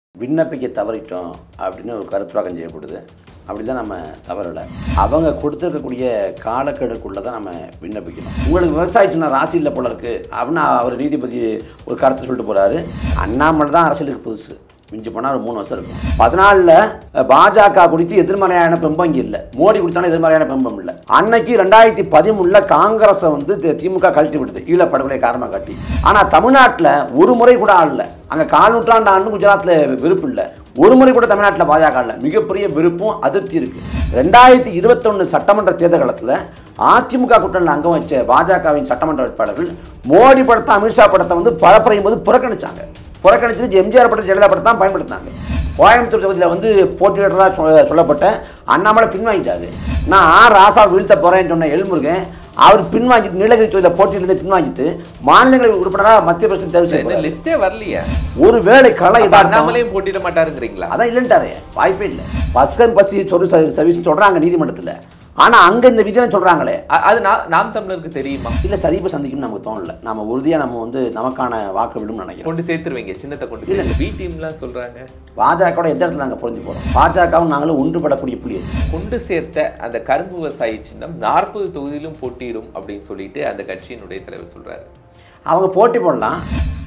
விண்ணப்பிக்க தவறிட்டோம் அப்படின்னு ஒரு கருத்துராக்கம் செய்யப்படுது. அப்படி தான் நம்ம தவறலை. அவங்க கொடுத்துருக்கக்கூடிய காலக்கெடுக்குள்ளே தான் நம்ம விண்ணப்பிக்கணும். உங்களுக்கு விவசாய சின்ன ராசி இல்லை போல இருக்குது அப்படின்னு அவர் நீதிபதி ஒரு கருத்து சொல்லிட்டு போகிறாரு. அண்ணாமலை தான் அரசியலுக்கு புதுசு, மிஞ்சி போனால் ஒரு 3 வருஷம் இருக்கும். 14 பாஜக குறித்து எதிர்மறையான பிம்பம் இங்கே இல்லை. மோடி குறித்தான எதிர்மறையான பிம்பம் இல்லை. அன்னைக்கு 2013 காங்கிரஸை திமுக கழட்டி விடுது ஈழப்படுகொலை காரணமாக காட்டி. ஆனால் தமிழ்நாட்டில் ஒரு முறை கூட ஆளல. அங்கே 4 நூற்றாண்டு ஆண்டு குஜராத்தில் வெறுப்பு இல்லை. ஒரு முறை கூட தமிழ்நாட்டில் பாஜக இல்லை. மிகப்பெரிய வெறுப்பும் அதிருப்தி இருக்கு. 2021 சட்டமன்ற தேர்தல் காலத்தில் அதிமுக கூட்டணியில் அங்கம் வச்ச பாஜகவின் சட்டமன்ற வேட்பாளர்கள் மோடி படத்தை அமித்ஷா படத்தை பரப்புரையும் போது புறக்கணிச்சாங்க. புறக்கணிச்சு எம்ஜிஆர் படத்தை ஜெயலலிதா படத்தை தான் பயன்படுத்தினாங்க. கோயம்புத்தூர் தொகுதியில் போட்டியிடுறதா சொல்லப்பட்ட அண்ணாமலை பின்வாங்கிட்டாரு. நான் ராசா வீழ்த்த போறேன்னு சொன்ன எல்முருகன் அவர் பின்வாங்கிட்டு நீலகிரி தொகுதியில் போட்டியிலிருந்து பின்வாங்கிட்டு மாநிலங்களவை உறுப்பினராக மத்திய பிரதேசம் தெரிவிச்சு லிஸ்டே வரலையா? ஒருவேளை களை அண்ணாமலையும் போட்டியிட மாட்டாருங்கிறீங்களா? அதான் இல்லைன்ட்டாரு. வாய்ப்பே இல்லை. பஸ்கன் பசி சர்வீஸ் சொல்றாங்க நீதிமன்றத்தில். ஆனா அங்க இந்த விதின்னு சொல்றாங்களே, அது நாம் தமிழருக்கு தெரியுமா? இல்ல சரிப்பு சந்திக்கும் நமக்கு தோணல. நம்ம உறுதியா நம்ம நமக்கான வாக்கு விடும் நினைக்கிறோம். கொண்டு சேர்த்துருவீங்க சின்னத்தை கொண்டு. இல்ல பி டீம்லாம் சொல்றாங்க பாஜக எந்த இடத்துல நாங்க புரிஞ்சு போறோம். பாஜகவும் நாங்களும் ஒன்றுபடக்கூடிய புள்ளி கொண்டு சேர்த்த அந்த கரும்பு விவசாயி சின்னம் 40 தொகுதியிலும் போட்டியிடும் அப்படின்னு சொல்லிட்டு அந்த கட்சியினுடைய தலைவர் சொல்றாரு. அவங்க போட்டி போடலாம்.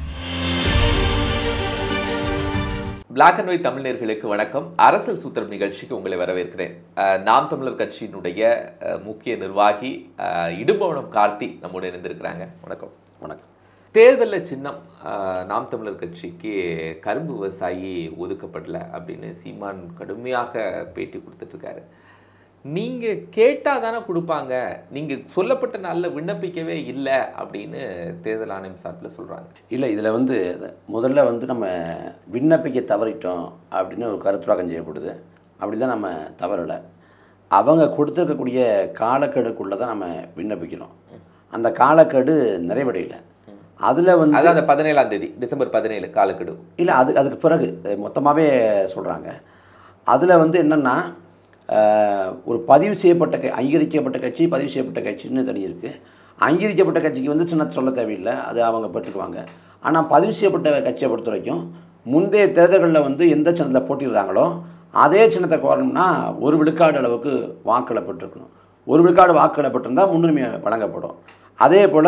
பிளாக் அண்ட் ஒயிட் தமிழர்களுக்கு வணக்கம். அரசியல் சூத்திரம் நிகழ்ச்சிக்கு உங்களை வரவேற்கிறேன். நாம் தமிழர் கட்சியினுடைய முக்கிய நிர்வாகி இடும்பவனம் கார்த்தி நம்முடைய இணைந்திருக்கிறாங்க. வணக்கம். வணக்கம். தேர்தலில் சின்னம் நாம் தமிழர் கட்சிக்கு கரும்பு விவசாயி ஒதுக்கப்படல அப்படின்னு சீமான் கடுமையாக பேட்டி கொடுத்துட்டு இருக்காரு. நீங்கள் கேட்டால் தானே கொடுப்பாங்க, நீங்கள் சொல்லப்பட்ட நாளில் விண்ணப்பிக்கவே இல்லை அப்படின்னு தேர்தல் ஆணையம் சார்பில் சொல்கிறாங்க. இல்லை, இதில் முதல்ல நம்ம விண்ணப்பிக்க தவறிட்டோம் அப்படின்னு ஒரு கருத்துராக்கம் செய்யப்படுது. அப்படி தான் நம்ம தவறலை. அவங்க கொடுத்துருக்கக்கூடிய காலக்கெடுக்குள்ளே தான் நம்ம விண்ணப்பிக்கணும். அந்த காலக்கெடு நிறைவடையலை. அதில் அதான் அந்த 17ஆம் தேதி டிசம்பர் 17 காலக்கெடு இல்லை, அதுக்கு பிறகு மொத்தமாகவே சொல்கிறாங்க. அதில் என்னென்னா ஒரு பதிவு செய்யப்பட்ட அங்கீகரிக்கப்பட்ட கட்சி, பதிவு செய்யப்பட்ட கட்சின்னு தனி இருக்குது. அங்கீகரிக்கப்பட்ட கட்சிக்கு சின்னத்தை சொல்ல தேவையில்லை, அது அவங்க பெற்றுக்குவாங்க. ஆனால் பதிவு செய்யப்பட்ட கட்சியை பொறுத்த வரைக்கும் முந்தைய தேர்தல்களில் எந்த சின்னத்தில் போட்டிடுறாங்களோ அதே சின்னத்தை கோரணும்னா 1 விழுக்காடு அளவுக்கு வாக்களை பெற்றிருக்கணும். 1 விழுக்காடு வாக்களை பெற்றிருந்தால் முன்னுரிமை வழங்கப்படும். அதே போல்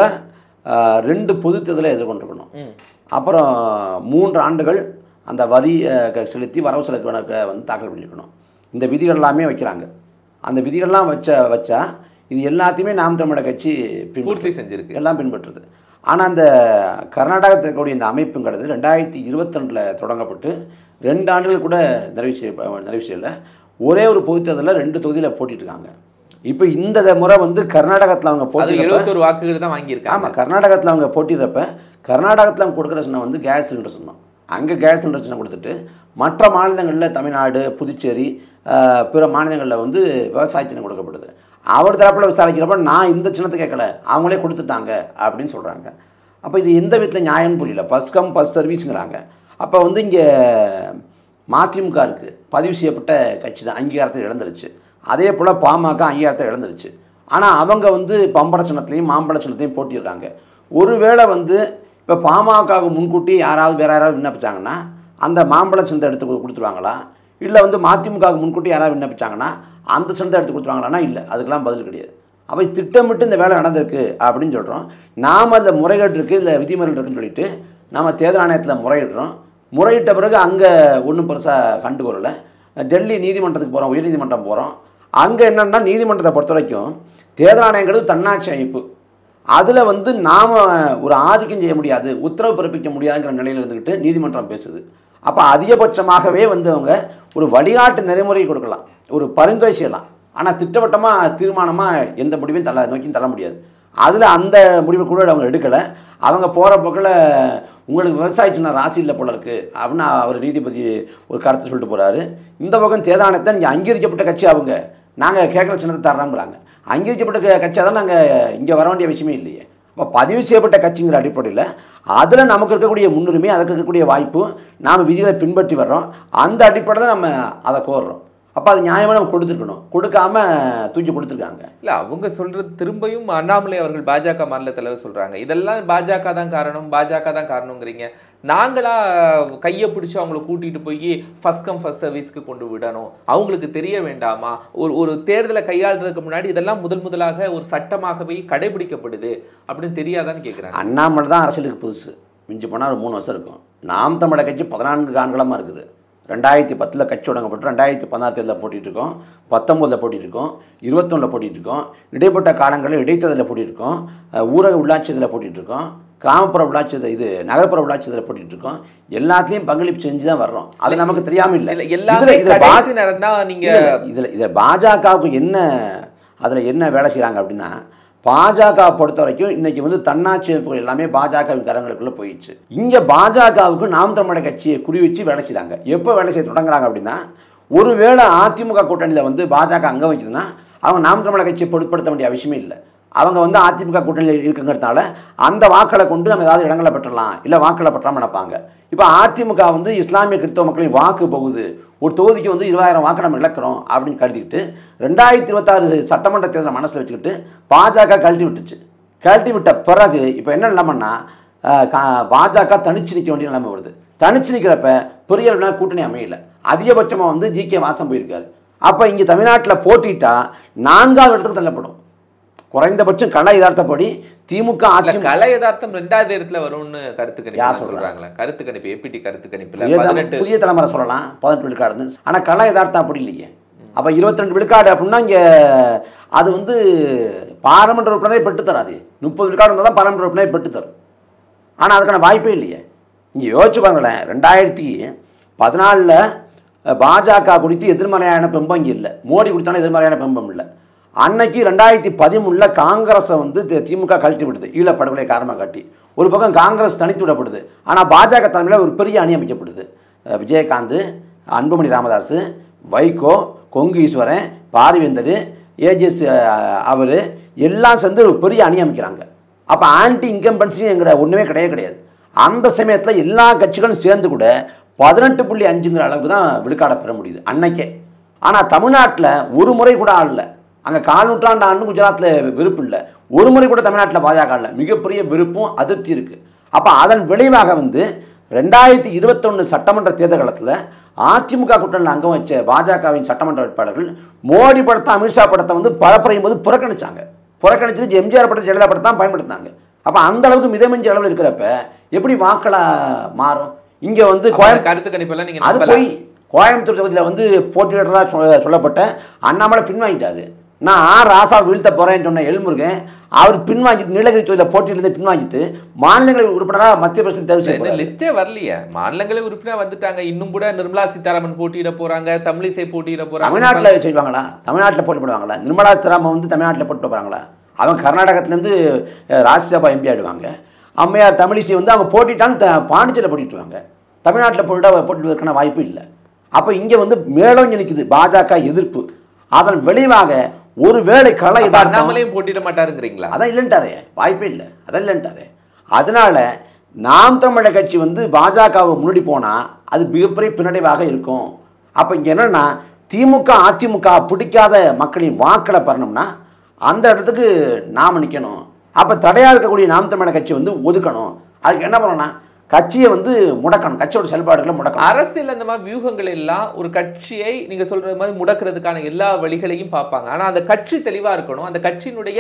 2 பொது தேர்தலை எதிர்கொண்டிருக்கணும். அப்புறம் 3 ஆண்டுகள் அந்த வரி செலுத்தி வரவு செலவு கணக்கை தாக்கல் பண்ணியிருக்கணும். இந்த விதிகள் எல்லாமே வைக்கிறாங்க. அந்த விதிகள்லாம் வச்சா இது எல்லாத்தையுமே நாம் தமிழர் கட்சி பூர்த்தி செஞ்சுருக்கு, எல்லாம் பின்பற்றுது. ஆனால் அந்த கர்நாடகத்தில் இருக்கக்கூடிய இந்த அமைப்புங்கிறது 2022 தொடங்கப்பட்டு 2 ஆண்டுகள் கூட நிறைவு செய்யலை. ஒரே ஒரு பொது தேர்தலில் 2 தொகுதியில் போட்டிட்டுருக்காங்க. இப்போ இந்த முறை கர்நாடகத்தில் அவங்க போட்டி 71 வாக்குகள் தான் வாங்கியிருக்காங்க. ஆமாம், கர்நாடகத்தில் அவங்க போட்டிடுறப்ப கர்நாடகத்தில் அவங்க கொடுக்குற சின்னம் கேஸ் சிலிண்டர் சின்னம். அங்கே கேஸ் சிலிண்டர் சின்னம் கொடுத்துட்டு மற்ற மாநிலங்களில் தமிழ்நாடு, புதுச்சேரி, பிற மாநிலங்களில் விவசாய சின்னம் கொடுக்கப்படுது. அவர் தரப்பில் விசாரிக்கிறப்ப நான் இந்த சின்னத்தை கேட்கல, அவங்களே கொடுத்துட்டாங்க அப்படின்னு சொல்கிறாங்க. அப்போ இது எந்த விதத்தில் நியாயம்னு புரியல. பஸ்கம் பஸ் சர்வீஸுங்கிறாங்க. அப்போ இங்கே மதிமுக இருக்குது, பதிவு செய்யப்பட்ட கட்சி தான், அங்கீகாரத்தை இழந்துருச்சு. அதே போல் பாமக அங்கீகாரத்தை இழந்துருச்சு. ஆனால் அவங்க பம்பட சின்னத்துலையும் மாம்பழ சின்னத்தையும் போட்டிடுறாங்க. ஒருவேளை இப்போ பாமகவுக்கு முன்கூட்டி வேறு யாராவது விண்ணப்பிச்சாங்கன்னா அந்த மாம்பழ சின்னத்தை எடுத்து கொடுத்துருவாங்களா? இல்லை மதிமுகவுக்கு முன்கூட்டி யாராவது விண்ணப்பிச்சாங்கன்னா அந்த சின்னத்தை எடுத்து கொடுத்துருவாங்களான்னா இல்லை, அதுக்கெல்லாம் பதில் கிடையாது. அப்போ திட்டமிட்டு இந்த வேலை நடந்திருக்கு அப்படின்னு சொல்கிறோம். நாம் அந்த முறைகேடு இருக்குது, இல்லை விதிமுறைகள் இருக்குதுன்னு சொல்லிட்டு நாம் தேர்தல் ஆணையத்தில் முறையிடுறோம். முறையிட்ட பிறகு அங்கே ஒன்றும் பெருசாக கண்டுகொள்ளலை. டெல்லி நீதிமன்றத்துக்கு போகிறோம், உயர்நீதிமன்றம் போகிறோம். அங்கே என்னென்னா நீதிமன்றத்தை பொறுத்த வரைக்கும் தேர்தல் ஆணையங்கிறது தன்னாட்சி அமைப்பு. அதில் நாம் ஒரு ஆதிக்கம் செய்ய முடியாது, உத்தரவு பிறப்பிக்க முடியாதுங்கிற நிலையில் இருந்துக்கிட்டு நீதிமன்றம் பேசுது. அப்போ அதிகபட்சமாகவே அவங்க ஒரு வழிகாட்டு நெறிமுறை கொடுக்கலாம், ஒரு பரிந்துரை செய்யலாம். ஆனால் திட்டவட்டமாக தீர்மானமாக எந்த முடிவையும் நோக்கி தள்ள முடியாது. அதில் அந்த முடிவை கூட அவங்க எடுக்கலை. அவங்க போகிற போக்கில் உங்களுக்கு விவசாய சின்ன ராசி இல்லை போல இருக்குது அப்படின்னு அவர் நீதிபதி ஒரு கருத்து சொல்லிட்டு போகிறாரு. இந்த பக்கம் தேர்தல் ஆணையத்தை நீங்கள் அங்கீகரிக்கப்பட்ட கட்சி, அவங்க நாங்கள் கேட்குற சின்னத்தை தர்றாங்கிறாங்க. அங்கீகரிக்கப்பட்ட கட்சியாக தான் நாங்கள் இங்கே வர வேண்டிய விஷயமே இல்லையே. இப்போ பதிவு செய்யப்பட்ட கட்சிங்கிற அடிப்படையில் அதில் நமக்கு இருக்கக்கூடிய முன்னுரிமை, அதுக்கு இருக்கக்கூடிய வாய்ப்பு, நாம் விதிகளை பின்பற்றி வர்றோம். அந்த அடிப்படையில் நம்ம அதை கோர்றோம். அப்போ அது நியாயமாக நம்ம கொடுத்துருக்கணும், கொடுக்காம தூக்கி கொடுத்துருக்காங்க. இல்லை, அவங்க சொல்றது திரும்பியும் அண்ணாமலை அவர்கள் பாஜக மாநில தலைவர் சொல்றாங்க, இதெல்லாம் பாஜக தான் காரணம், பாஜக தான் காரணங்கிறீங்க. நாங்களா கையை பிடிச்சி அவங்கள கூட்டிட்டு போய் ஃபர்ஸ்ட் கம் ஃபர்ஸ்ட் சர்வீஸ்க்கு கொண்டு விடணும், அவங்களுக்கு தெரிய வேண்டாமா? ஒரு தேர்தலை கையாளுறதுக்கு முன்னாடி இதெல்லாம் முதலாக ஒரு சட்டமாகவே கடைபிடிக்கப்படுது அப்படின்னு தெரியாதான்னு கேட்குறாங்க. அண்ணாமலை தான் அரசியலுக்கு புதுசு, மிஞ்சி போனால் ஒரு 3 வருஷம் இருக்கும். நாம் தமிழர் கட்சி 14 ஆண்டுகளமாக இருக்குது. 2010 கட்சி தொடங்கப்பட்டு 2016 தேர்தலில் போட்டிட்டு இருக்கோம், 19 போட்டிட்டு இருக்கோம், 21 போட்டிட்டு இருக்கோம், இடைப்பட்ட காலங்களில் இடைத்தேர்தலில் போட்டிட்டு இருக்கோம், ஊரக உள்ளாட்சி இதில் போட்டிட்டு இருக்கோம், கிராமப்புற உள்ளாட்சி இது நகர்ப்புற உள்ளாட்சி இதில் போட்டிட்டு இருக்கோம். எல்லாத்தையும் பங்களிப்பு செஞ்சு தான் வர்றோம். அது நமக்கு தெரியாமல் இல்லை. இதில் பாஜகவுக்கு என்ன அதில் என்ன வேலை செய்கிறாங்க அப்படின்னா, பாஜக பொறுத்த வரைக்கும் இன்றைக்கி வந்து தன்னாட்சி அமைப்புகள் எல்லாமே பாஜகவின் கரங்களுக்குள்ளே போயிடுச்சு. இங்கே பாஜகவுக்கு நாம் தமிழர் கட்சியை குறி வச்சு வேலை செய்கிறாங்க. எப்போ வேலை செய்ய தொடங்குறாங்க அப்படின்னா, ஒருவேளை அதிமுக கூட்டணியில் வந்து பாஜக அங்கே வைக்குதுன்னா அவங்க நாம் தமிழர் கட்சியை பொருட்படுத்த வேண்டிய அவசியமே இல்லை. அவங்க வந்து அதிமுக கூட்டணியில் இருக்குங்கிறதுனால அந்த வாக்களை கொண்டு நம்ம ஏதாவது இடங்களை பெற்றலாம், இல்லை வாக்களை பெற்றாமல் நினைப்பாங்க. இப்போ அதிமுக வந்து இஸ்லாமிய கிறிஸ்தவ மக்களின் வாக்கு போகுது, ஒரு தொகுதிக்கு வந்து 20,000 வாக்கு நம்ம இழக்கிறோம் அப்படின்னு கருதிக்கிட்டு 2026 சட்டமன்ற தேர்தலை மனசில் வச்சுக்கிட்டு பாஜக கழட்டி விட்ட பிறகு இப்போ என்ன நிலைமைன்னா, பாஜக தனிச்சு நிற்க வேண்டிய நிலைமை வருது. தனிச்சு நிற்கிறப்ப பெரிய கூட்டணி அமையல. அதிகபட்சமாக வந்து ஜி.கே. வாசன் போயிருக்காரு. அப்போ இங்கே தமிழ்நாட்டில் போட்டிட்டா 4ஆவது இடத்துக்கு தள்ளப்படும். குறைந்தபட்சம் கலை யதார்த்தப்படி திமுக கலை யதார்த்தம் 2வது இடத்துல வரும்னு கருத்து கணிப்பு சொல்றாங்களா? கருத்து கணிப்பு ஏபிடி கருத்து கணிப்பு புதிய தலைமுறை சொல்லலாம் 18 விழுக்காடு. ஆனால் கலை யதார்த்தம் அப்படி இல்லையே. அப்போ 22 விழுக்காடு அப்படின்னா இங்கே அது வந்து பாராளுமன்ற உறுப்பினரை பெற்று தராது. 30 விழுக்காடு இருந்தால் தான் பாராளுமன்ற உறுப்பினரை பெற்று தரும். ஆனால் அதுக்கான வாய்ப்பே இல்லையே. இங்கே யோசிச்சு பாருங்களேன், 2014 பாஜக குறித்து எதிர்மறையான பிம்பம் இங்கே இல்லை, மோடி குறித்தான எதிர்மறையான பிம்பம் இல்லை. அன்னைக்கு 2013 காங்கிரஸை வந்து திமுக கழட்டி விடுது, ஈழப்படுகொலை காரணமாக காட்டி. ஒரு பக்கம் காங்கிரஸ் தனித்து விடப்படுது, ஆனால் பாஜக தலைமையில் ஒரு பெரிய அணி அமைக்கப்படுது. விஜயகாந்த், அன்புமணி ராமதாஸ், வைகோ, கொங்கு ஈஸ்வரன், பாரிவேந்தர், ஏஜிஎஸ் அவர் எல்லாம் சேர்ந்து ஒரு பெரிய அணி அமைக்கிறாங்க. அப்போ ஆன்டி இன்கம்பன்சிங்கிற ஒன்றுமே கிடையாது. அந்த சமயத்தில் எல்லா கட்சிகளும் சேர்ந்து கூட 18.5 அளவுக்கு தான் விழுக்காடை பெற முடியுது அன்னைக்கே. ஆனால் தமிழ்நாட்டில் ஒரு முறை கூட ஆளல. அங்கே 4 நூற்றாண்டு ஆண்டு குஜராத்தில் வெறுப்பு இல்லை, ஒரு முறை கூட தமிழ்நாட்டில் பாஜக இல்லை. மிகப்பெரிய வெறுப்பும் அதிருப்தி இருக்குது. அப்போ அதன் விளைவாக வந்து 2021 சட்டமன்ற தேர்தல் காலத்தில் அதிமுக கூட்டணியில் அங்கம் வச்ச பாஜகவின் சட்டமன்ற வேட்பாளர்கள் மோடி படத்தை அமித்ஷா படத்தை வந்து பரப்புரையும் போது புறக்கணிச்சு எம்ஜிஆர் படத்தை ஜெயலலிதா படத்தை தான் பயன்படுத்தினாங்க. அப்போ அந்த அளவுக்கு மிதமிஞ்சி அளவில் இருக்கிறப்ப எப்படி வாக்களா மாறும்? இங்கே வந்து கருத்து கணிப்பெல்லாம் நீங்கள் அது போய் கோயம்புத்தூர் தொகுதியில் வந்து போட்டியிடுறதா சொல்லப்பட்ட அண்ணாமலை பின்வாங்கிட்டாரு. நான் ராசா வீழ்த்த போகிறேன்னு சொன்ன எல்முருகன் அவர் பின்வாங்கிட்டு நீலகிரி தொகுதியில் போட்டியிலிருந்து பின்வாங்கிட்டு மாநிலங்களவை உறுப்பினராக மத்திய பிரதேசத்தில் தேர்வு செய்ய லிஸ்டே வரலையே. மாநிலங்களவை உறுப்பினர் வந்துட்டாங்க. இன்னும் கூட நிர்மலா சீதாராமன் போட்டியிட போகிறாங்க, தமிழிசை போட்டியிட போகிறாங்க. தமிழ்நாட்டில் செய்வாங்களா? தமிழ்நாட்டில் போட்டி போடுவாங்களா? நிர்மலா சீதாராமன் வந்து தமிழ்நாட்டில் போட்டு போகிறாங்களா? அவங்க கர்நாடகத்துலேருந்து ராஜ்யசபா எம்பி ஆகிடுவாங்க. அம்மையார் தமிழிசை வந்து அவங்க போட்டிட்டான்னு பாண்டிச்சேரியில் போட்டிட்டுருவாங்க. தமிழ்நாட்டில் போட்டிடுவதற்கான வாய்ப்பு இல்லை. அப்போ இங்கே வந்து மேலோங்கி நிற்குது பாஜக எதிர்ப்பு. அதன் விளைவாக ஒரு வேளை கலை அண்ணாமலையும் போட்டிட மாட்டாருங்கிறீங்களா? அதான் இல்லைன்ட்டாரே, வாய்ப்பே இல்லை, அதான் இல்லைன்ட்டாரே. அதனால நாம் தமிழர் கட்சி வந்து பாஜகவை முன்னாடி போனால் அது மிகப்பெரிய பின்னடைவாக இருக்கும். அப்போ இங்கே என்னென்னா, திமுக அதிமுக பிடிக்காத மக்களின் வாக்களை பெறணும்னா அந்த இடத்துக்கு நாம் நிற்கணும். அப்போ தடையாக இருக்கக்கூடிய நாம் தமிழர் கட்சி வந்து ஒதுக்கணும். அதுக்கு என்ன பண்ணணும்னா கட்சியை வந்து முடக்கணும், கட்சியோட செயல்பாடுகளை முடக்கணும். அரசியல் அந்த மாதிரி வியூகங்கள் எல்லாம் ஒரு கட்சியை நீங்க சொல்ற மாதிரி முடக்கிறதுக்கான எல்லா வழிகளையும் பார்ப்பாங்க. ஆனா அந்த கட்சி தெளிவா இருக்கணும், அந்த கட்சியினுடைய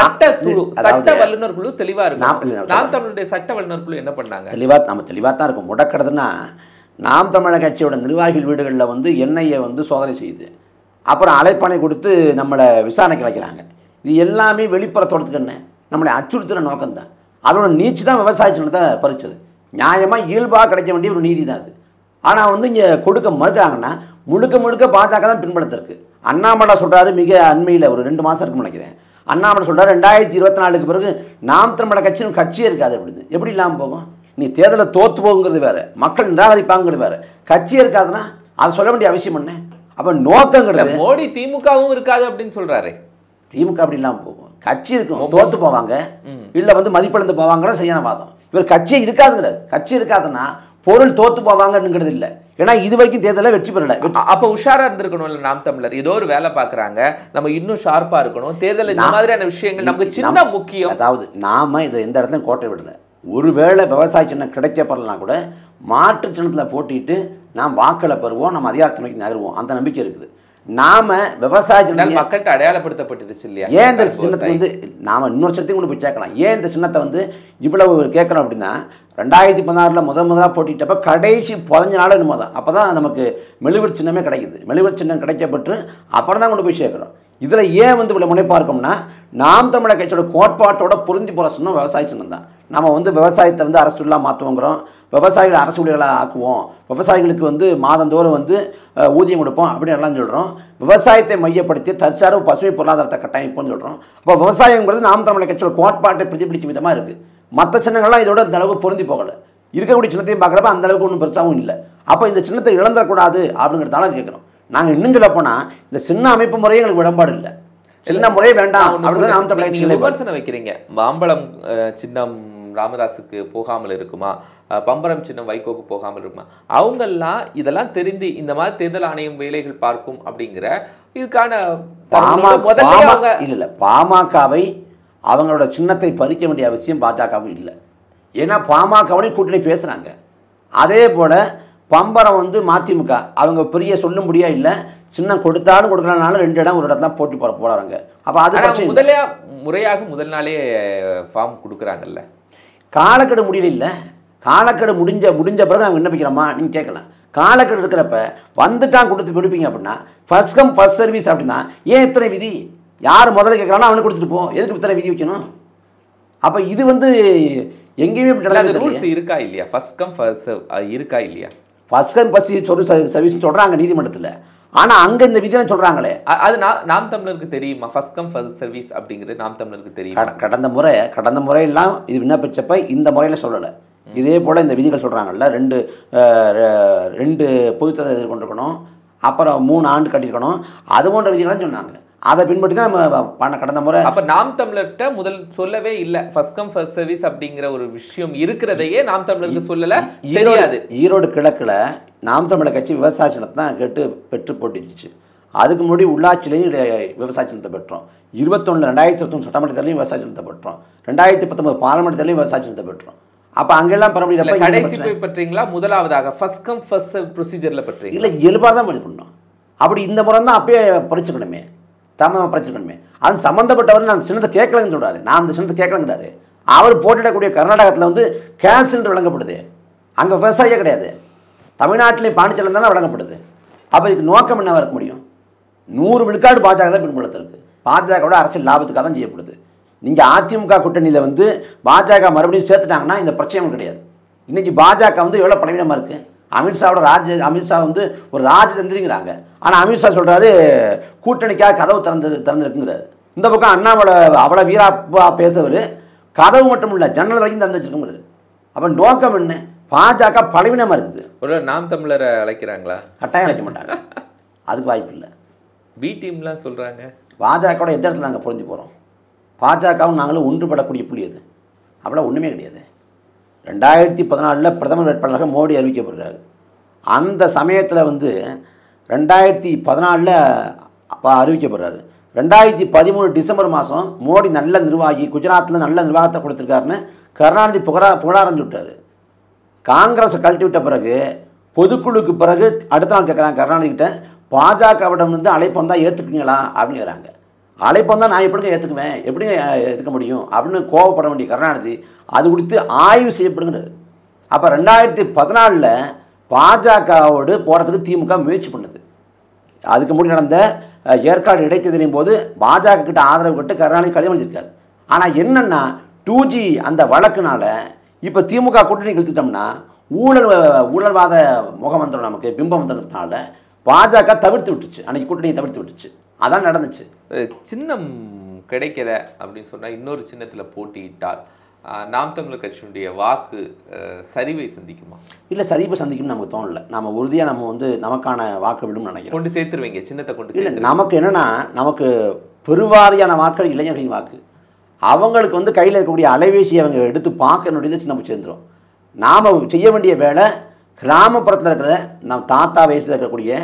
சட்ட வல்லுநர் குழு தெளிவா இருக்கணும். நாம் தமிழருடைய சட்ட வல்லுநர் குழு என்ன பண்ணாங்க? நம்ம தெளிவா தான் இருக்கும். முடக்கிறதுனா நாம் தமிழர் கட்சியோட நிர்வாகிகள் வீடுகளில் வந்து எண்ணெயை வந்து சோதனை செய்யுது, அப்புறம் அழைப்பானை கொடுத்து நம்மளை விசாரணைக்கு வைக்கிறாங்க. இது எல்லாமே வெளிப்புற தோட்டத்துக்கு என்ன நம்மளை அச்சுறுத்துகிற நோக்கம்தான். அதோட நீச்சு தான் விவசாய சின்னத்தை பறிச்சது. நியாயமாக இயல்பாக கிடைக்க வேண்டிய ஒரு நீதி தான் அது. ஆனால் வந்து இங்கே கொடுக்க மறுக்கிறாங்கன்னா முழுக்க பாஜக தான் பின்படுத்திருக்கு. அண்ணாமலை சொல்கிறாரு, மிக அண்மையில் ஒரு 2 மாதம் இருக்குன்னு நினைக்கிறேன், அண்ணாமலை சொல்கிறார் 2024 பிறகு நாம் தமிழர் கட்சியே இருக்காது அப்படின்னு. எப்படி இல்லாமல் போகும்? நீ தேர்தலை தோற்று போகுங்கிறது வேறு, மக்கள் நிராகரிப்பாங்கிறது வேறு. கட்சியே இருக்காதுன்னா அதை சொல்ல வேண்டிய அவசியம் என்ன? அப்போ நோக்கங்கிறது மோடி திமுகவும் இருக்காது அப்படின்னு சொல்கிறாரு. திமுக அப்படி இல்லாமல் போகும், கட்சி இருக்கும், தோற்று போவாங்க, இல்லை வந்து மதிப்பிழந்து போவாங்கன்னு சரியான வாதம். இவர் கட்சியே இருக்காதுங்கிறார். கட்சி இருக்காதுன்னா பொருள் தோத்து போவாங்கங்கிறது இல்லை. ஏன்னா இது வரைக்கும் தேர்தலில் வெற்றி பெறல. அப்போ உஷாரா இருந்திருக்கணும்ல நாம் தமிழர். ஏதோ ஒரு வேலை பார்க்குறாங்க, நம்ம இன்னும் ஷார்ப்பா இருக்கணும், தேர்தல் இந்த மாதிரியான விஷயங்கள் நமக்கு சின்ன முக்கியம். அதாவது நாம இதை எந்த இடத்துலையும் கோட்டை விடலை. ஒருவேளை விவசாய சின்னம் கிடைக்கப்படலாம் கூட மாற்று சின்னத்தில் போட்டிட்டு நாம் வாக்களை பெறுவோம், நம்ம அதிகாரத்தை நோக்கி நகருவோம், அந்த நம்பிக்கை இருக்குது. நாம விவசாய சின்னம் மக்கள்கிட்ட அடையாளப்படுத்தப்பட்டுருச்சு இல்லையா? ஏன் இந்த சின்னத்தை வந்து நாம இன்னொரு சின்னத்தையும் கொண்டு போய் கேட்கலாம். ஏன் இந்த சின்னத்தை வந்து இவ்வளவு கேட்கறோம் அப்படின்னா, 2016 முதலாக போட்டிட்டப்ப கடைசி 15 நாள் என்னமோ தான் அப்போ தான் நமக்கு மெழுகுவர்த்தி சின்னமே கிடைக்குது. மெழுகுவர்த்தி சின்னம் கிடைக்கப்பட்டு அப்புறம் தான் கொண்டு போய் சேர்க்குறோம். இதில் ஏன் வந்து இவ்வளோ முனைப்பாக இருக்கோம்னா, நாம் தமிழர் கட்சியோட கோட்பாட்டோட பொருந்தி போகிற சின்னம் விவசாய சின்னம் தான். நம்ம வந்து விவசாயத்தை வந்து அரசு தொழிலாக மாற்றுவோங்கிறோம், விவசாயிகளை அரசு ஊழியர்களாக ஆக்குவோம், விவசாயிகளுக்கு வந்து மாதந்தோறும் வந்து ஊதியம் கொடுப்போம் அப்படின்னு எல்லாம் சொல்கிறோம். விவசாயத்தை மையப்படுத்தி தற்சார்பு பசுமை பொருளாதாரத்தை கட்டமைப்போம்னு சொல்கிறோம். அப்போ விவசாயங்கிறது நாம் தமிழர் கட்சியோட கோட்பாட்டை பிரதிபலிக்கும் விதமாக இருக்குது. மற்ற சின்னங்கள்லாம் இதோட அந்த அளவுக்கு பொருந்தி போகலை. இருக்கக்கூடிய சின்னத்தையும் பார்க்குறப்ப அந்த அளவுக்கு ஒன்றும் பெருசாகவும் இல்லை. அப்போ இந்த சின்னத்தை இழந்துடக்கூடாது அப்படிங்கிறதால கேட்குறோம். நாங்கள் இன்னும் சொல்ல போனால் இந்த சின்ன அமைப்பு முறையே எங்களுக்கு உடன்பாடு இல்லை, சின்ன முறையே வேண்டாம் அப்படின்னு நாம் தமிழர் கட்சியில் விமர்சனம் வைக்கிறீங்க. மாம்பழம் சின்னம் ராமதாஸுக்கு போகாமல் இருக்குமா, பம்பரம் சின்னம் வைகோக்கு போகாமல் இருக்குமா? அவங்கெல்லாம் இதெல்லாம் தெரிந்து இந்த மாதிரி தேர்தல் ஆணையம் வேலைகள் பார்க்கும் அப்படிங்கிற இதுக்கான இல்லை பாமகவை அவங்களோட சின்னத்தை பறிக்க வேண்டிய அவசியம் பாஜகவும் இல்லை. ஏன்னா பாமகவுடைய கூட்டணி பேசுகிறாங்க. அதே போல் பம்பரம் வந்து மதிமுக அவங்க பெரிய சொல்லும்படியா இல்லை, சின்னம் கொடுத்தாலும் கொடுக்கலனாலும் 2 இடம் ஒரு இடத்துல போட்டி போடுறாங்க. அப்போ அது முறையாக முதல் நாளே ஃபார்ம் கொடுக்குறாங்கல்ல. காலக்கெடு முடியல இல்லை, காலக்கெடு முடிஞ்ச பிறகு நாங்கள் விண்ணப்பிக்கிறோமா நீங்கள் கேட்கலாம். காலக்கெடு இருக்கிறப்ப வந்துட்டான் கொடுத்து விடுப்பீங்க அப்படின்னா ஃபர்ஸ்ட் கம் ஃபர்ஸ்ட் சர்வீஸ் அப்படின்னா ஏன் இத்தனை விதி? யார் முதல்ல கேட்குறானோ அவனுக்கு கொடுத்துட்டு போ, எதுக்கு இத்தனை விதி வைக்கணும்? அப்போ இது வந்து எங்கேயுமே ரூல்ஸ் இருக்கா இல்லையா? ஃபர்ஸ்ட் கம் ஃபர்ஸ்ட் இருக்கா இல்லையா? ஃபர்ஸ்ட் கம் ஃபர்ஸ்ட் சர்வீஸ் சொல்கிறாங்க நீதிமன்றத்தில். ஆனால் அங்கே இந்த விதியை சொல்கிறாங்களே, அது நாம் தமிழருக்கு தெரியுமா? ஃபர்ஸ்ட் கம் ஃபர்ஸ்ட் சர்வீஸ் அப்படிங்கிறது நாம் தமிழருக்கு தெரியும். கடந்த முறையெல்லாம் இது விண்ணப்பிச்சப்ப இந்த முறையில் சொல்லலை. இதே போல் இந்த விதிகள் சொல்கிறாங்கல்ல, 2 பொதுத்தேர்தல் எதிர்கொண்டிருக்கணும், அப்புறம் 3 ஆண்டு கட்டியிருக்கணும், அது போன்ற விதிகள்லாம் சொன்னாங்க. அதை பின்பற்றி தான் நம்ம கடந்த முறை. அப்போ நாம் தமிழர்கிட்ட முதல் சொல்லவே இல்லை ஃபர்ஸ்ட் கம் ஃபர்ஸ்ட் சர்வீஸ் அப்படிங்கிற ஒரு விஷயம் இருக்கிறதையே நாம் தமிழருக்கு சொல்லலை, தெரியாது. ஈரோடு கிழக்கில் நாம் தமிழர் கட்சி விவசாய சின்னத்தை தான் பெற்று போட்டுச்சு. அதுக்கு முன்னாடி உள்ளாட்சியிலையும் விவசாய சின்னத்தை பெற்றோம். 2021 சட்டமன்ற தேர்தலையும் விவசாய சின்னத்தை பெற்றோம். 2019 பார்லிமெண்ட் தேர்தலையும் விவசாய சின்னத்தை பெற்றோம். அப்போ அங்கெல்லாம் பெற முடியல. கடைசி போய் பெற்றீங்களா? முதலாவதாக ஃபர்ஸ்ட் கம் ஃபர்ஸ்ட் ப்ரொசீஜரில் பெற்றீங்க? இல்லை, இயல்பாக தான் பண்ணணும். அப்படி இந்த முறை தான் அப்பயே பறிச்சுக்கணுமே, தமிழ் பறிச்சுக்கணுமே. அது சம்மந்தப்பட்டவர் நான் சின்னத்தை கேட்கலன்னு சொல்கிறாரு. நான் அந்த சின்னத்தை கேட்கலங்கிறாரு. அவர் போட்டிடக்கூடிய கர்நாடகத்தில் வந்து கேஸ் என்று வழங்கப்படுது, அங்கே விவசாயியே கிடையாது. தமிழ்நாட்டிலேயும் பாண்டிச்சேரியில் தானே வழங்கப்படுது. அப்போ இதுக்கு நோக்கம் என்னவாக இருக்க முடியும்? 100 விழுக்காடு பாஜக தான் பின்புலத்திற்கு. பாஜகவோட அரசியல் லாபத்துக்காக தான் செய்யப்படுது. நீங்கள் அதிமுக கூட்டணியில் வந்து பாஜக மறுபடியும் சேர்த்துட்டாங்கன்னா இந்த பிரச்சனையும் கிடையாது. இன்றைக்கி பாஜக வந்து எவ்வளோ பலவீனமாக இருக்குது. அமித்ஷா வந்து ஒரு ராஜதந்திரிங்கிறாங்க. ஆனால் அமித்ஷா சொல்கிறாரு கூட்டணிக்காக கதவு திறந்துருக்குங்கிறாரு. இந்த பக்கம் அண்ணாமலை அவ்வளோ வீராப்பா பேசுறவர் கதவு மட்டும் இல்லை ஜன்னல் வரைக்கும் திறந்து வச்சுருக்குங்கிறாரு. அப்போ நோக்கம் என்ன? பாஜக பலவீனமாக இருக்குது. ஒரு நாம் தமிழரை அழைக்கிறாங்களா? கட்டாயம் அழைக்க மாட்டாங்க, அதுக்கு வாய்ப்பு இல்லை. பி டீம்லாம் சொல்கிறாங்க. பாஜகவோட எந்த இடத்துல நாங்கள் பொருந்தி போகிறோம்? பாஜகவும் நாங்களும் ஒன்றுபடக்கூடிய புள்ளி அது. அப்படிலாம் ஒன்றுமே கிடையாது. 2014 பிரதமர் வேட்பாளராக மோடி அறிவிக்கப்படுறாரு. அந்த சமயத்தில் வந்து 2014 அறிவிக்கப்படுறாரு. 2013 டிசம்பர் மாதம் மோடி நல்ல நிர்வாகி, குஜராத்தில் நல்ல நிர்வாகத்தை கொடுத்துருக்காருன்னு கருணாநிதி புகழாரஞ்சு விட்டார். காங்கிரஸை கழட்டி விட்ட பிறகு பொதுக்குழுக்கு பிறகு அடுத்த நாள் கேட்குறாங்க கருணாநிதிக்கிட்ட, பாஜகவிடம் வந்து அழைப்பு வந்தால் ஏற்றுக்குங்களா அப்படிங்கிறாங்க. அழைப்பு வந்தால் நான் எப்படிங்க ஏற்றுக்குவேன், எப்படிங்க ஏற்றுக்க முடியும் அப்படின்னு கோவப்பட வேண்டிய கருணாநிதி அது குறித்து ஆய்வு செய்யப்படுங்கிறார். அப்போ 2014 பாஜகவோடு போகிறதுக்கு திமுக முயற்சி பண்ணுது. அதுக்கு முன்னாடி நடந்த ஏற்காடு இடைத்தேர்தலின் போது பாஜக கிட்ட ஆதரவு கட்டு கருணாநிதி கடிதம் எழுதியிருக்காரு. ஆனால் என்னென்னா 2G அந்த வழக்குனால இப்போ திமுக கூட்டணி இழுத்துட்டோம்னா ஊழல்வாத முகம் வந்துடும், நமக்கு பிம்பம் வந்துடுறதுனால பாஜக தவிர்த்து விட்டுச்சு, அன்றைக்கி கூட்டணியை தவிர்த்து விட்டுச்சு. அதான் நடந்துச்சு. சின்னம் கிடைக்கல அப்படின்னு சொன்னால் இன்னொரு சின்னத்தில் போட்டியிட்டால் நாம் தமிழர் கட்சியினுடைய வாக்கு சரிவை சந்திக்குமா? இல்லை, சரிவை சந்திக்கும்னு நமக்கு தோணலை. நம்ம உறுதியாக நம்ம வந்து நமக்கான வாக்கு விடும் நினைக்கிறோம். கொண்டு சேர்த்துருவீங்க சின்னத்தை கொண்டு. இல்லை, நமக்கு என்னென்னா நமக்கு பெருவாரியான வாக்கள் இளைஞர்களின் வாக்கு. அவங்களுக்கு வந்து கையில் இருக்கக்கூடிய அலைபேசியை அவங்க எடுத்து பார்க்க நொடியில் நம்ம சேர்ந்துடும். நாம் செய்ய வேண்டிய வேலை கிராமப்புறத்தில் இருக்கிற நம்ம தாத்தா வயசில் இருக்கக்கூடிய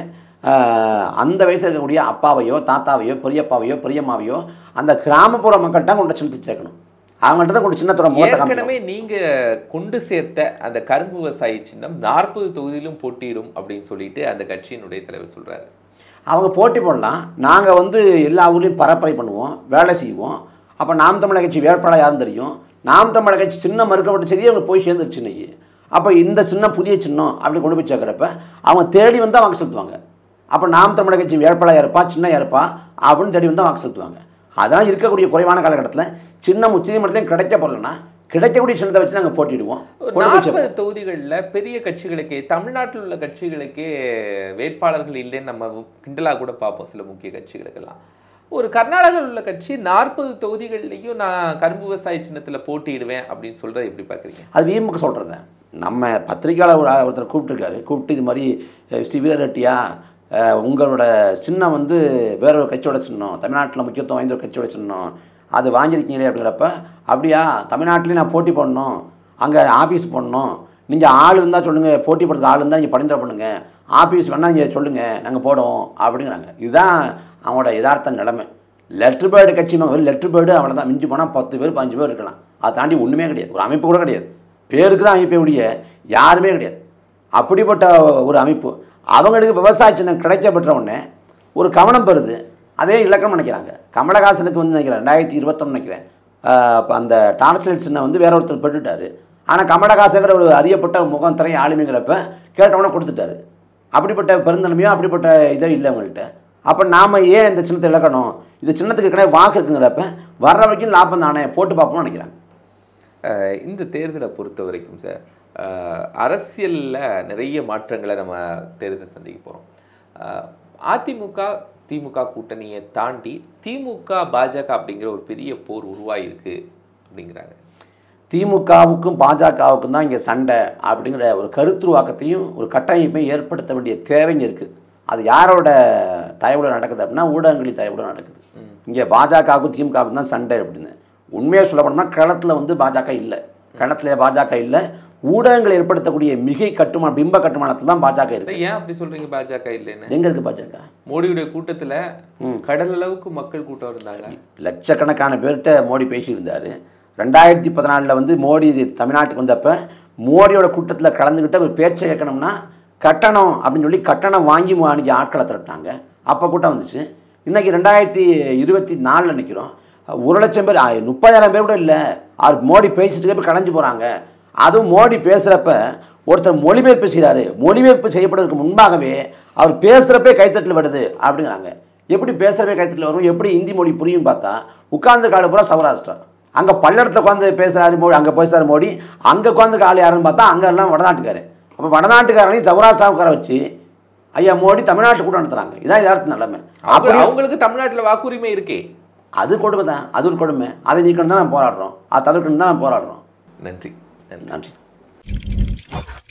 அந்த வயசில் இருக்கக்கூடிய அப்பாவையோ தாத்தாவையோ பெரியப்பாவையோ பெரியம்மாவையோ அந்த கிராமப்புற மக்கள்கிட்ட கொண்டு செலுத்தி சேர்க்கணும். அவங்கள்ட்ட தான் கொண்டு சின்னத்தோட ஏற்கனவே நீங்க கொண்டு சேர்த்த அந்த கரும்பு விவசாயி சின்னம் 40 தொகுதியிலும் போட்டியிடும் அப்படின்னு சொல்லிட்டு அந்த கட்சியினுடைய தலைவர் சொல்றாரு. அவங்க போட்டி போடலாம். நாங்கள் வந்து எல்லா ஊர்லேயும் பரப்புரை பண்ணுவோம், வேலை செய்வோம். அப்போ நாம் தமிழர் கட்சி வேட்பாளர் யாரும் தெரியும். நாம் தமிழர் கட்சி சின்னம் மறுக்கப்பட்ட செய்தி அவங்க போய் சேர்ந்துருச்சு இன்னைக்கு. அப்போ இந்த சின்னம் புதிய சின்னம் அப்படி கொண்டு போய் சேர்க்குறப்ப அவங்க தேடி வந்து வாக்கு செலுத்துவாங்க. அப்போ நாம் தமிழர் கட்சி வேட்பாளர் இருப்பா சின்ன இருப்பா அப்படின்னு தேடி வந்து வாக்கு செலுத்துவாங்க. அதான் இருக்கக்கூடிய குறைவான காலகட்டத்தில் சின்னம் உச்சநீதிமன்றத்தையும் கிடைக்கப்படலைன்னா கிடைக்கக்கூடிய சின்னத்தை வச்சு நாங்கள் போட்டிடுவோம். 40 தொகுதிகளில் பெரிய கட்சிகளுக்கே, தமிழ்நாட்டில் உள்ள கட்சிகளுக்கே வேட்பாளர்கள் இல்லைன்னு நம்ம கிண்டலாக கூட பார்ப்போம் சில முக்கிய கட்சிகளுக்கெல்லாம். ஒரு கர்நாடகாவில் உள்ள கட்சி 40 தொகுதிகள்லையும் நான் கரும்பு விவசாய சின்னத்தில் போட்டியிடுவேன் அப்படின்னு சொல்கிறத எப்படி பார்க்குறீங்க? அது விமுக சொல்கிறது. நம்ம பத்திரிகையாளர் ஒருத்தர் கூப்பிட்டு இது மாதிரி ஸ்ரீ வீரரெட்டியா உங்களோட சின்னம் வந்து வேற ஒரு கட்சியோட சின்னம், தமிழ்நாட்டில் முக்கியத்துவம் வாய்ந்த ஒரு கட்சியோட சின்னம், அது வாங்கியிருக்கீங்களே அப்படிங்கிறப்ப, அப்படியா தமிழ்நாட்டிலையும் நான் போட்டி போடணும், அங்கே ஆஃபீஸ் போடணும், நீங்கள் ஆள் இருந்தால் சொல்லுங்கள், போட்டி போடுறதுக்கு ஆள் இருந்தால் நீங்கள் பரிந்துரை பண்ணுங்கள், ஆஃபீஸ் வேணால் நீங்கள் சொல்லுங்கள் நாங்கள் போடுவோம் அப்படிங்கிறாங்க. இதுதான் அவங்களோட யதார்த்த நிலைமை. லெட்டர் பேர்டு கட்சி லெட்டர் பேர்டு அவ்வளோதான். மிஞ்சி போனால் 10 பேர் 15 பேர் இருக்கலாம். அதை தாண்டி ஒன்றுமே கிடையாது. ஒரு அமைப்பு கூட கிடையாது. பேருக்கு தான் அமைப்பை உடைய யாருமே கிடையாது. அப்படிப்பட்ட ஒரு அமைப்பு. அவங்களுக்கு விவசாய சின்னம் கிடைக்கப்பட்ட உடனே ஒரு கவனம் பெறுது. அதே இலக்கணம் நினைக்கிறாங்க. கமலஹாசனுக்கு வந்து நினைக்கிறேன் 2021 நினைக்கிறேன் அந்த டார்ச்லைட் சின்னம் வந்து வேற ஒருத்தர் பெற்றுட்டார். ஆனால் கமலஹாசங்கிற ஒரு அறியப்பட்ட முகம் திரை ஆளுமைங்கிறப்ப கேட்டவொடனே கொடுத்துட்டாரு. அப்படிப்பட்ட பெருந்தன்மையோ அப்படிப்பட்ட இதோ இல்லை அவங்கள்ட்ட. அப்போ நாம் ஏன் இந்த சின்னத்தை இழக்கணும்? இந்த சின்னத்துக்கு கிடையாது வாக்கு இருக்குங்கிறப்ப வர்ற வரைக்கும் லாபம் தானே போட்டு பார்ப்போம்னு நினைக்கிறாங்க. இந்த தேர்தலை பொறுத்த வரைக்கும் சார், அரசியலில் நிறைய மாற்றங்களை நம்ம தேர்தல் சந்திக்க போகிறோம். அதிமுக திமுக கூட்டணியை தாண்டி திமுக பாஜக அப்படிங்கிற ஒரு பெரிய போர் உருவாகிருக்கு அப்படிங்கிறாங்க. திமுகவுக்கும் பாஜகவுக்கும் தான் இங்கே சண்டை அப்படிங்கிற ஒரு கருத்துருவாக்கத்தையும் ஒரு கட்டமைப்பையும் ஏற்படுத்த வேண்டிய தேவைங்க இருக்குது. அது யாரோட தயவுல நடக்குது அப்படின்னா ஊடகங்களின் தயவுல நடக்குது. இங்கே பாஜகவுக்கும் திமுகவுக்கும் தான் சண்டை அப்படின்னு உண்மையாக சொல்லப்படணும்னா களத்தில் வந்து பாஜக இல்லை. களத்தில் பாஜக இல்லை. ஊடகங்கள் ஏற்படுத்தக்கூடிய மிகை கட்டுமான பிம்ப கட்டுமானத்தில் தான் பாஜக இருக்கு. ஏன் அப்படி சொல்றீங்க? பாஜக இல்லைன்னு எங்க இருக்கு பாஜக? மோடியுடைய கூட்டத்தில் கடல் அளவுக்கு மக்கள் கூட்டம் இருந்தாங்க. லட்சக்கணக்கான பேர்கிட்ட மோடி பேசியிருந்தாரு. 2014 வந்து மோடி தமிழ்நாட்டுக்கு வந்தப்ப மோடியோட கூட்டத்தில் கலந்துக்கிட்ட ஒரு பேச்சை கேட்கணும்னா கட்டணம் அப்படின்னு சொல்லி கட்டணம் வாங்கி அன்றைக்கி ஆட்களை திரட்டாங்க. அப்போ கூட்டம் வந்துச்சு. இன்றைக்கி 2024 நினைக்கிறோம் 1,00,000 பேர் 30,000 பேர் கூட இல்லை. அவர் மோடி பேசிட்டு போய் கலைஞ்சு போகிறாங்க. அதுவும் மோடி பேசுகிறப்ப ஒருத்தர் மொழிபெயர்ப்பு செய்கிறாரு. மொழிபெயர்ப்பு செய்யப்படுறதுக்கு முன்பாகவே அவர் பேசுகிறப்பே கைத்தட்டல் வருது அப்படிங்கிறாங்க. எப்படி பேசுகிறப்பே கைத்தட்டல் வரும்? எப்படி ஹிந்தி மொழி புரியும் பார்த்தா உட்கார்ந்து காடு பூரா சௌராஷ்டிரா. அங்கே பல்லடத்தில் உட்காந்து பேசுகிறாரு மோடி, அங்கே பேசுகிறாரு மோடி. அங்கே உட்காந்து கால் யாருன்னு பார்த்தா அங்கே எல்லாம் வடநாட்டுக்காரு. அப்போ வடநாட்டுக்காரனையும் சௌராஷ்டிரா உட்கார வச்சு ஐயா மோடி தமிழ்நாட்டில் கூட நடத்துகிறாங்க. இதான் யதார்த்த நிலைமை. அப்படி அவங்களுக்கு தமிழ்நாட்டில் வாக்குரிமை இருக்கே, அது கொடுமை தான். அது ஒரு கொடுமை. அதை நீக்கணும் தான் நம்ம போராடுறோம். அதை தவிர்க்கணும் தான் நம்ம போராடுறோம். நன்றி. நன்றி.